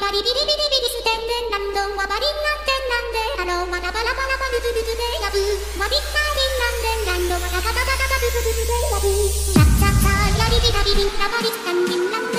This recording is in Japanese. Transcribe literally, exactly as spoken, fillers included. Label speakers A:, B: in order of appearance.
A: パリビリビリビリステンデンランドンはバリンなんてなんでハローまだバラバラバルズブズでやぶマビッターリンランデンランドはタタタタタタブズブズでやぶチャッチャッチャーラリビラビリンラバリスタンディンラン